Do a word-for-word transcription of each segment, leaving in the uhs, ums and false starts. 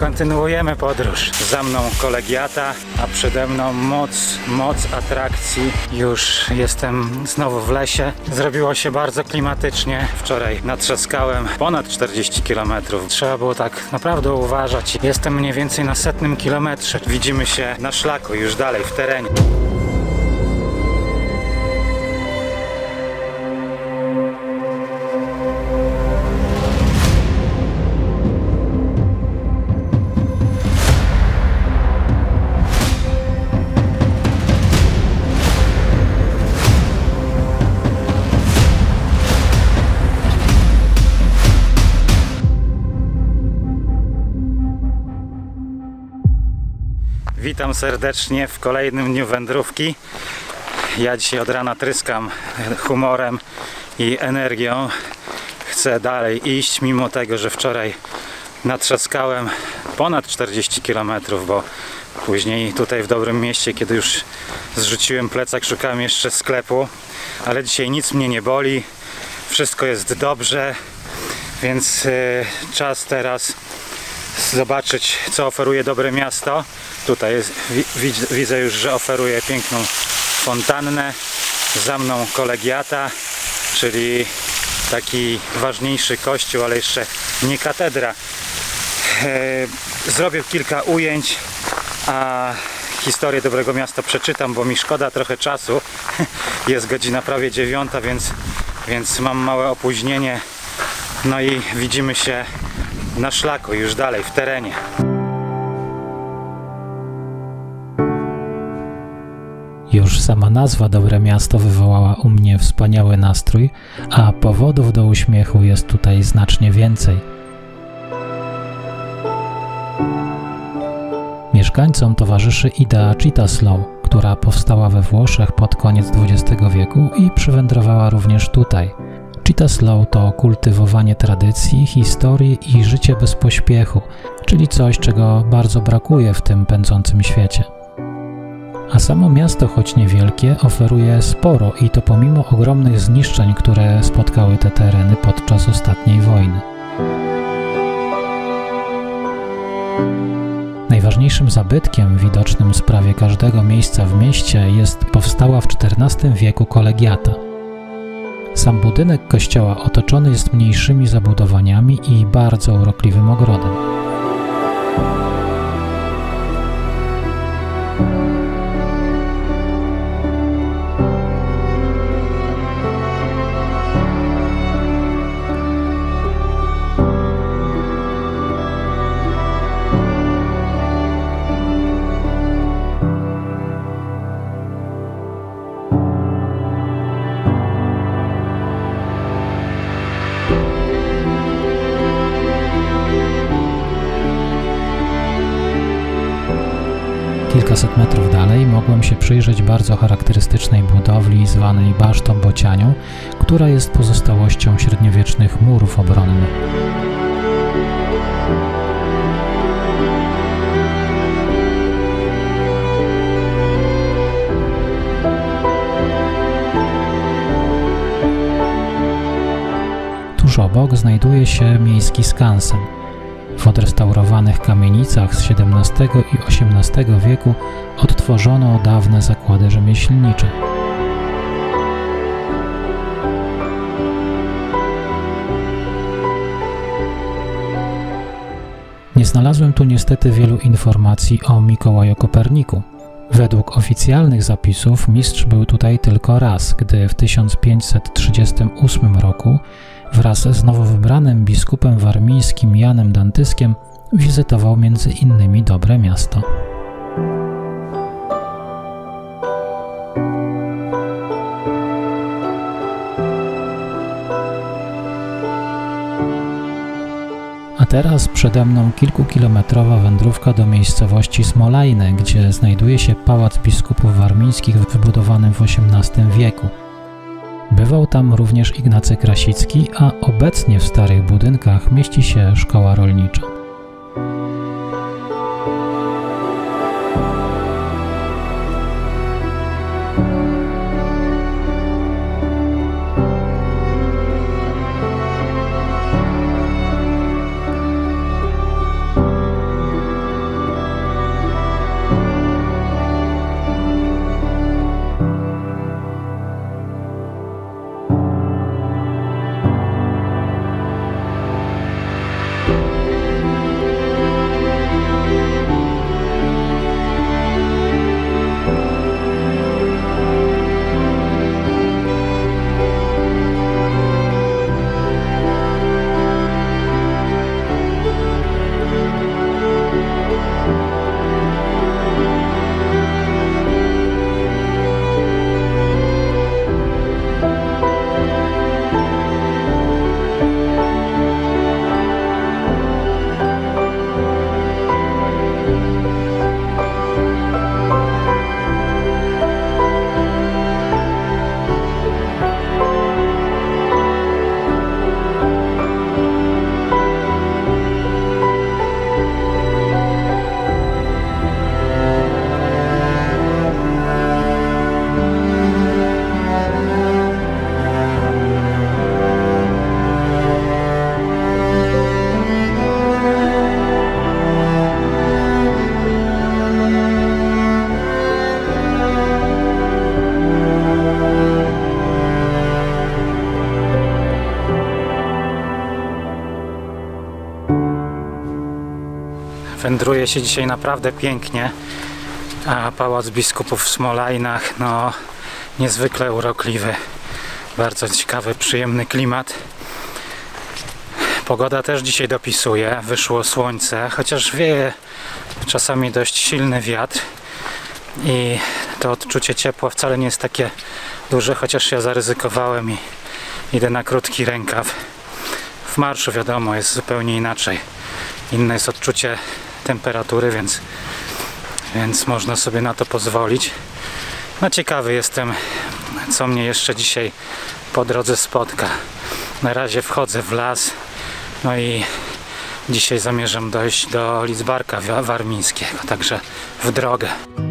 Kontynuujemy podróż. Za mną kolegiata, a przede mną moc, moc atrakcji. Już jestem znowu w lesie. Zrobiło się bardzo klimatycznie. Wczoraj natrzaskałem ponad czterdzieści kilometrów. Trzeba było tak naprawdę uważać. Jestem mniej więcej na setnym kilometrze. Widzimy się na szlaku, już dalej w terenie. Witam serdecznie w kolejnym dniu wędrówki. Ja dzisiaj od rana tryskam humorem i energią. Chcę dalej iść, mimo tego, że wczoraj natrzaskałem ponad czterdzieści kilometrów, bo później tutaj w dobrym mieście, kiedy już zrzuciłem plecak, szukałem jeszcze sklepu, ale dzisiaj nic mnie nie boli, wszystko jest dobrze, więc yy, czas teraz zobaczyć, co oferuje Dobre Miasto. Tutaj jest, widzę już, że oferuje piękną fontannę. Za mną kolegiata, czyli taki ważniejszy kościół, ale jeszcze nie katedra. Zrobię kilka ujęć, a historię Dobrego Miasta przeczytam, bo mi szkoda trochę czasu. Jest godzina prawie dziewiąta, więc, więc mam małe opóźnienie. No i widzimy się na szlaku, już dalej w terenie. Już sama nazwa Dobre Miasto wywołała u mnie wspaniały nastrój, a powodów do uśmiechu jest tutaj znacznie więcej. Mieszkańcom towarzyszy idea Città-Slow, która powstała we Włoszech pod koniec dwudziestego wieku i przywędrowała również tutaj. Città-Slow to kultywowanie tradycji, historii i życie bez pośpiechu, czyli coś, czego bardzo brakuje w tym pędzącym świecie. A samo miasto, choć niewielkie, oferuje sporo i to pomimo ogromnych zniszczeń, które spotkały te tereny podczas ostatniej wojny. Najważniejszym zabytkiem widocznym z prawie każdego miejsca w mieście jest powstała w czternastym wieku kolegiata. Sam budynek kościoła otoczony jest mniejszymi zabudowaniami i bardzo urokliwym ogrodem. Kilkaset metrów dalej mogłem się przyjrzeć bardzo charakterystycznej budowli zwanej Basztą Bocianią, która jest pozostałością średniowiecznych murów obronnych. Tuż obok znajduje się miejski skansen. W odrestaurowanych kamienicach z siedemnastego i osiemnastego wieku odtworzono dawne zakłady rzemieślnicze. Nie znalazłem tu niestety wielu informacji o Mikołaju Koperniku. Według oficjalnych zapisów mistrz był tutaj tylko raz, gdy w tysiąc pięćset trzydziestym ósmym roku wraz z nowo wybranym biskupem warmińskim Janem Dantyskiem wizytował między innymi Dobre Miasto. A teraz przede mną kilkukilometrowa wędrówka do miejscowości Smolajne, gdzie znajduje się pałac biskupów warmińskich wybudowany w osiemnastym wieku. Bywał tam również Ignacy Krasicki, a obecnie w starych budynkach mieści się szkoła rolnicza. Wędruje się dzisiaj naprawdę pięknie, a Pałac Biskupów w Smolajnach, no niezwykle urokliwy, bardzo ciekawy, przyjemny klimat. Pogoda też dzisiaj dopisuje, wyszło słońce, chociaż wieje czasami dość silny wiatr i to odczucie ciepła wcale nie jest takie duże, chociaż ja zaryzykowałem i idę na krótki rękaw. W marszu wiadomo jest zupełnie inaczej, inne jest odczucie temperatury, więc, więc można sobie na to pozwolić. No ciekawy jestem, co mnie jeszcze dzisiaj po drodze spotka. Na razie wchodzę w las, no i dzisiaj zamierzam dojść do Lidzbarka Warmińskiego, także w drogę.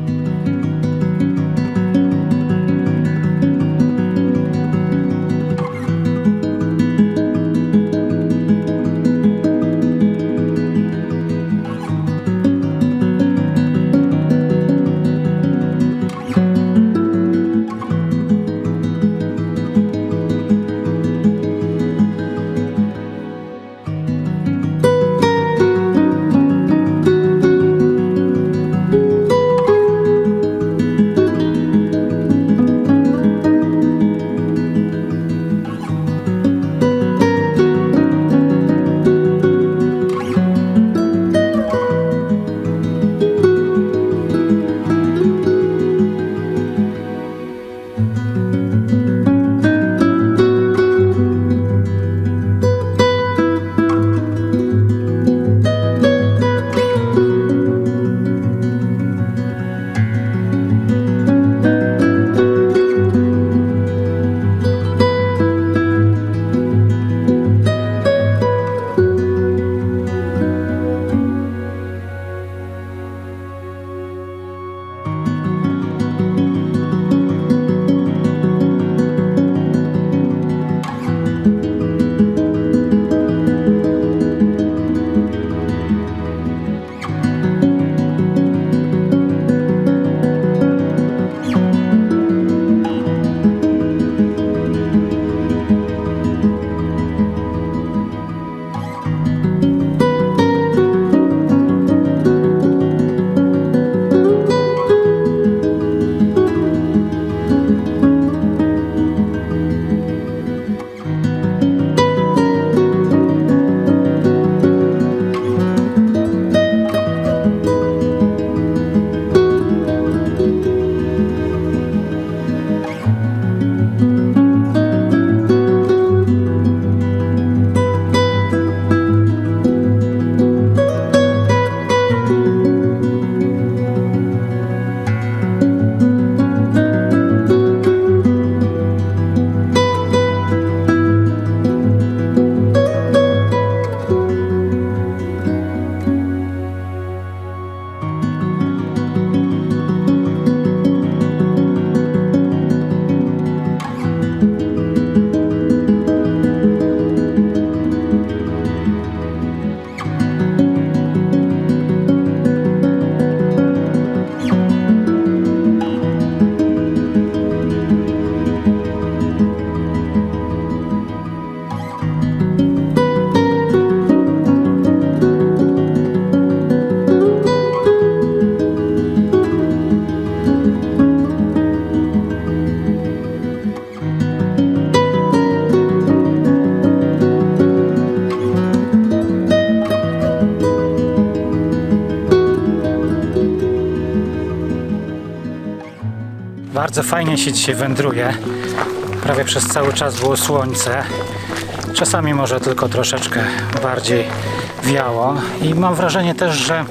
Bardzo fajnie się dzisiaj wędruje. Prawie przez cały czas było słońce. Czasami może tylko troszeczkę bardziej wiało. I mam wrażenie też, że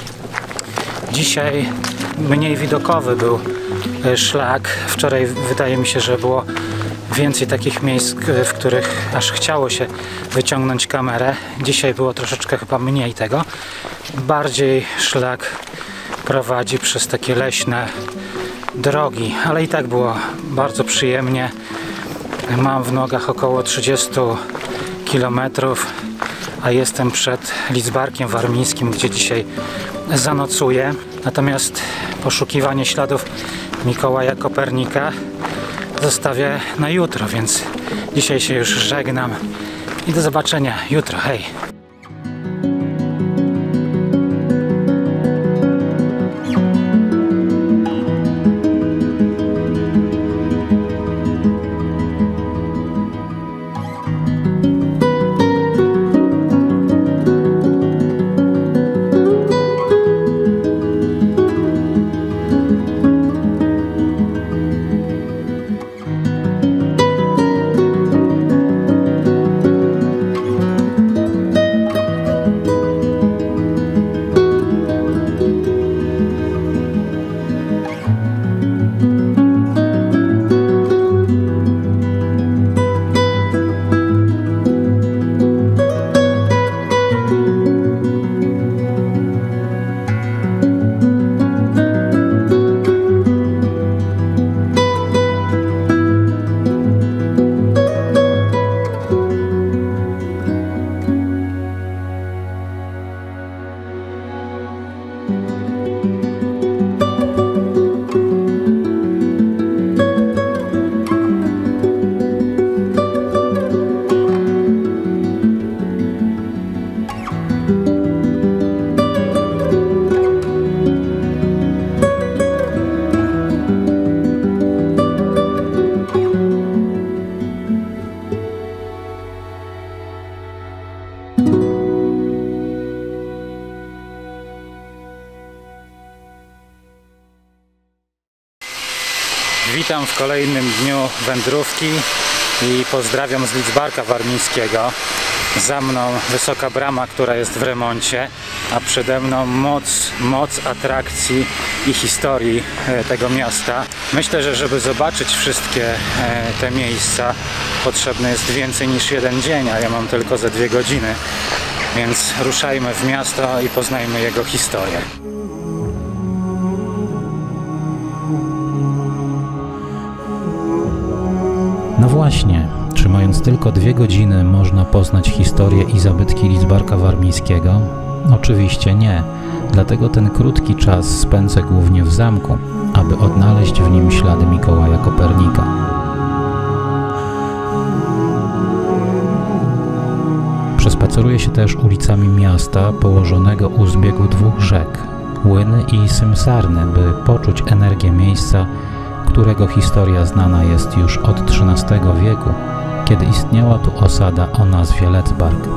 dzisiaj mniej widokowy był szlak. Wczoraj wydaje mi się, że było więcej takich miejsc, w których aż chciało się wyciągnąć kamerę. Dzisiaj było troszeczkę chyba mniej tego. Bardziej szlak prowadzi przez takie leśne drogi, ale i tak było bardzo przyjemnie. Mam w nogach około trzydzieści kilometrów, a jestem przed Lidzbarkiem Warmińskim, gdzie dzisiaj zanocuję. Natomiast poszukiwanie śladów Mikołaja Kopernika zostawię na jutro, więc dzisiaj się już żegnam i do zobaczenia jutro. Hej! Witam w kolejnym dniu wędrówki i pozdrawiam z Lidzbarka Warmińskiego. Za mną wysoka brama, która jest w remoncie, a przede mną moc, moc atrakcji i historii tego miasta. Myślę, że żeby zobaczyć wszystkie te miejsca, potrzebny jest więcej niż jeden dzień, a ja mam tylko ze dwie godziny. Więc ruszajmy w miasto i poznajmy jego historię. No właśnie, czy mając tylko dwie godziny można poznać historię i zabytki Lidzbarka Warmińskiego? Oczywiście nie, dlatego ten krótki czas spędzę głównie w zamku, aby odnaleźć w nim ślady Mikołaja Kopernika. Przespaceruję się też ulicami miasta położonego u zbiegu dwóch rzek, Łyny i Symsarny, by poczuć energię miejsca, którego historia znana jest już od trzynastego wieku, kiedy istniała tu osada o nazwie Lecbark.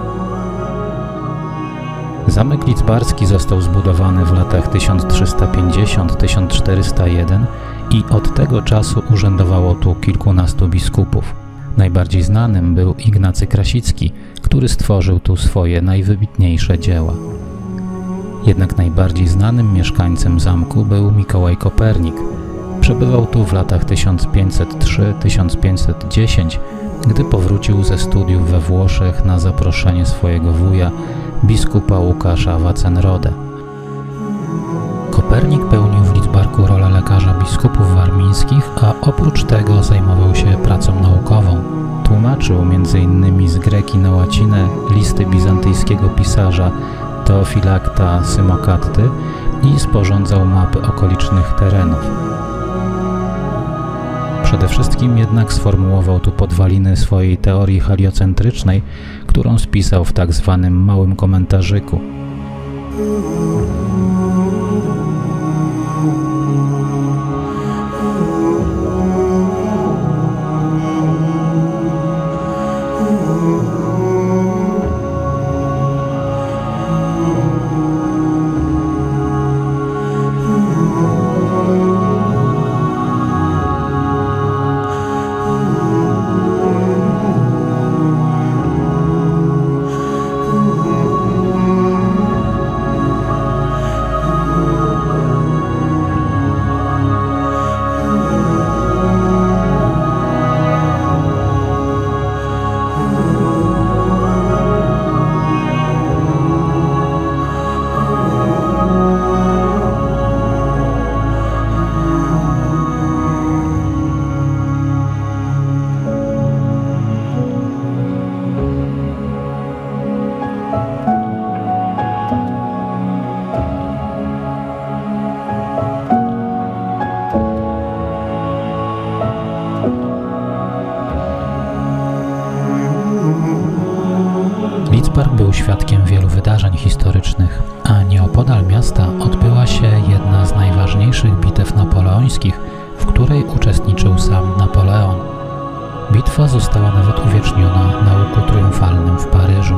Zamek lidzbarski został zbudowany w latach tysiąc trzysta pięćdziesiąt do tysiąc czterysta jeden i od tego czasu urzędowało tu kilkunastu biskupów. Najbardziej znanym był Ignacy Krasicki, który stworzył tu swoje najwybitniejsze dzieła. Jednak najbardziej znanym mieszkańcem zamku był Mikołaj Kopernik. Przebywał tu w latach tysiąc pięćset trzy do tysiąc pięćset dziesięć, gdy powrócił ze studiów we Włoszech na zaproszenie swojego wuja, biskupa Łukasza Wacenrodę. Kopernik pełnił w Lidzbarku rolę lekarza biskupów warmińskich, a oprócz tego zajmował się pracą naukową. Tłumaczył między innymi z greki na łacinę listy bizantyjskiego pisarza Teofilakta Symokatty i sporządzał mapy okolicznych terenów. Przede wszystkim jednak sformułował tu podwaliny swojej teorii heliocentrycznej, którą spisał w tak zwanym małym komentarzyku. Lidzbark był świadkiem wielu wydarzeń historycznych, a nieopodal miasta odbyła się jedna z najważniejszych bitew napoleońskich, w której uczestniczył sam Napoleon. Bitwa została nawet uwieczniona na łuku triumfalnym w Paryżu.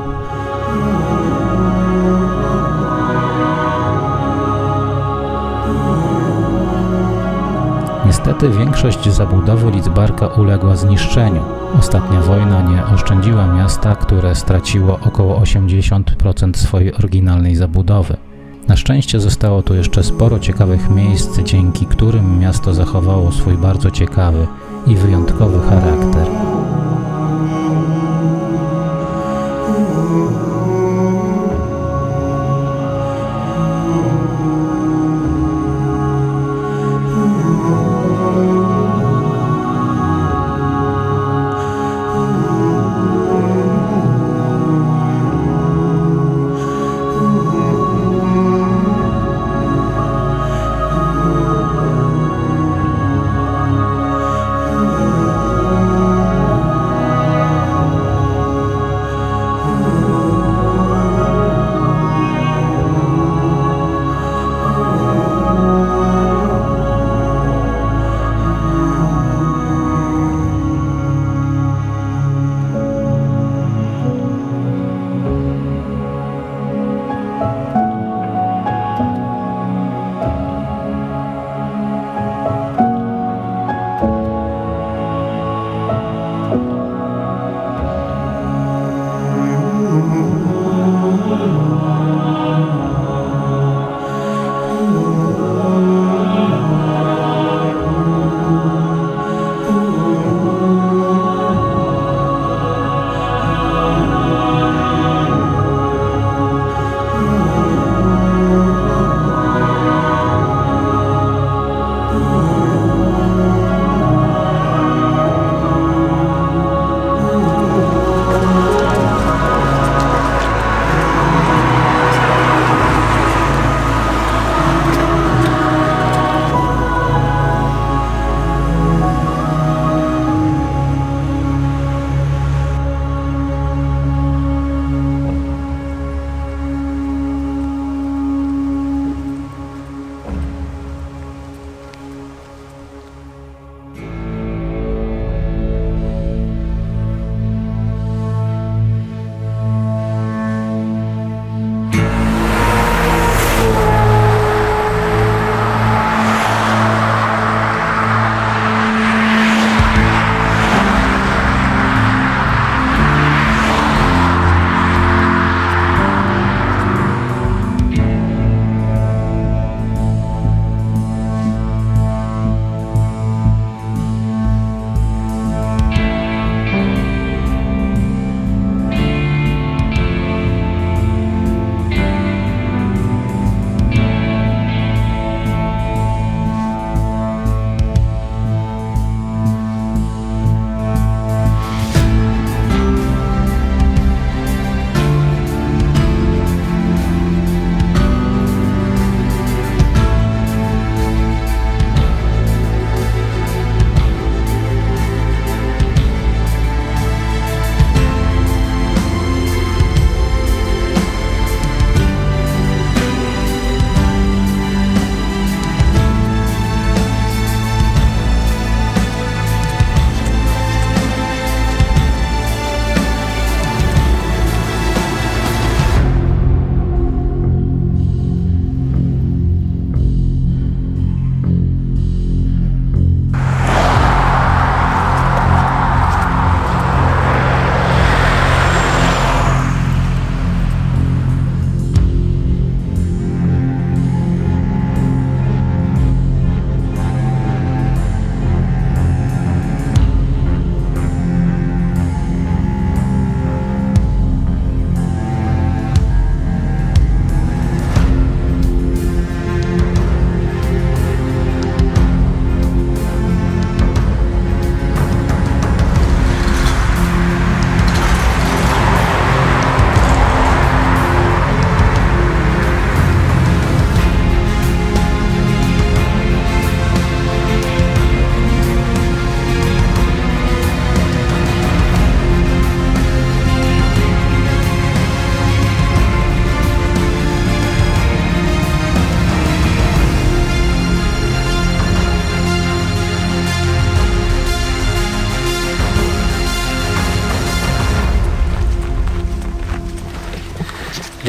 Niestety większość zabudowy Lidzbarka uległa zniszczeniu. Ostatnia wojna nie oszczędziła miasta, które straciło około osiemdziesiąt procent swojej oryginalnej zabudowy. Na szczęście zostało tu jeszcze sporo ciekawych miejsc, dzięki którym miasto zachowało swój bardzo ciekawy i wyjątkowy charakter.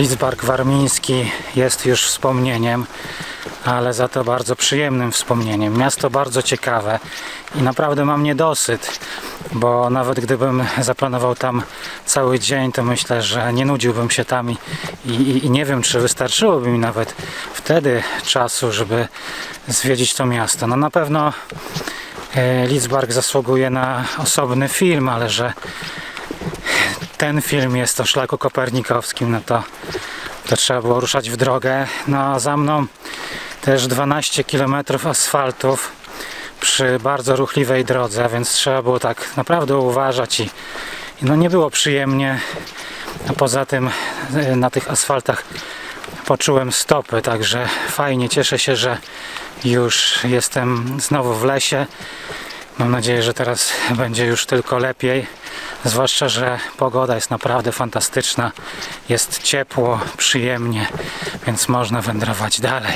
Lidzbark Warmiński jest już wspomnieniem, ale za to bardzo przyjemnym wspomnieniem. Miasto bardzo ciekawe i naprawdę mam niedosyt, bo nawet gdybym zaplanował tam cały dzień, to myślę, że nie nudziłbym się tam i, i, i nie wiem, czy wystarczyłoby mi nawet wtedy czasu, żeby zwiedzić to miasto. No na pewno e, Lidzbark zasługuje na osobny film, ale że ten film jest o szlaku kopernikowskim, no to, to trzeba było ruszać w drogę. No a za mną też dwanaście kilometrów asfaltów przy bardzo ruchliwej drodze, więc trzeba było tak naprawdę uważać i, i no nie było przyjemnie. A poza tym na tych asfaltach poczułem stopy, także fajnie, cieszę się, że już jestem znowu w lesie. Mam nadzieję, że teraz będzie już tylko lepiej, zwłaszcza, że pogoda jest naprawdę fantastyczna, jest ciepło, przyjemnie, więc można wędrować dalej.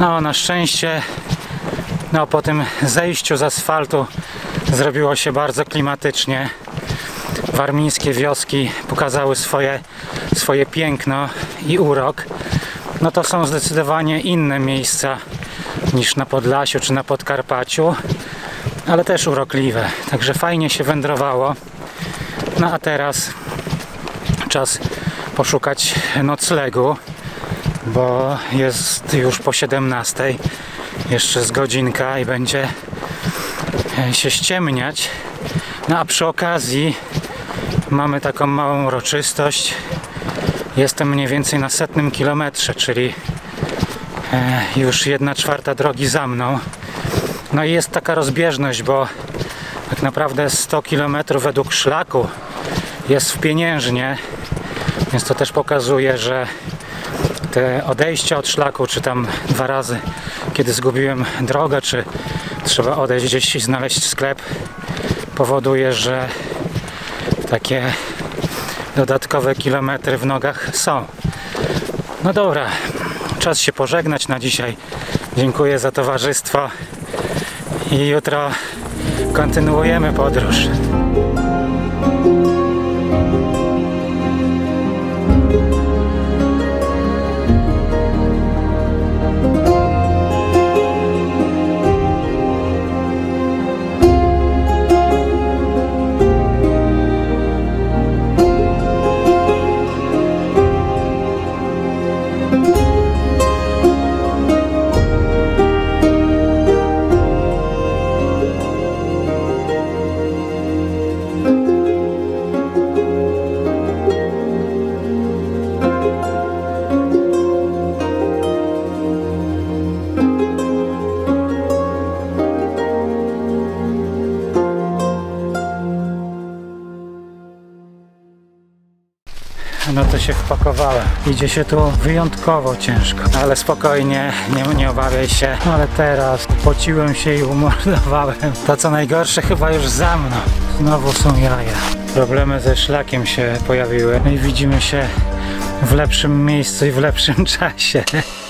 No na szczęście no, po tym zejściu z asfaltu zrobiło się bardzo klimatycznie. Warmińskie wioski pokazały swoje, swoje piękno i urok. No to są zdecydowanie inne miejsca niż na Podlasiu czy na Podkarpaciu, ale też urokliwe. Także fajnie się wędrowało. No a teraz czas poszukać noclegu, bo jest już po siedemnastej. Jeszcze z godzinka i będzie się ściemniać. No a przy okazji mamy taką małą uroczystość. Jestem mniej więcej na setnym kilometrze, czyli już jedna czwarta drogi za mną. No i jest taka rozbieżność, bo tak naprawdę sto kilometrów według szlaku jest w Pieniężnie, więc to też pokazuje, że te odejścia od szlaku, czy tam dwa razy, kiedy zgubiłem drogę, czy trzeba odejść gdzieś i znaleźć sklep, powoduje, że takie dodatkowe kilometry w nogach są. No dobra, czas się pożegnać na dzisiaj. Dziękuję za towarzystwo i jutro kontynuujemy podróż. No to się wpakowałem. Idzie się tu wyjątkowo ciężko, ale spokojnie, nie, nie obawiaj się. Ale teraz pociłem się i umordowałem. To co najgorsze chyba już za mną. Znowu są jaja. Problemy ze szlakiem się pojawiły. No i widzimy się w lepszym miejscu i w lepszym czasie.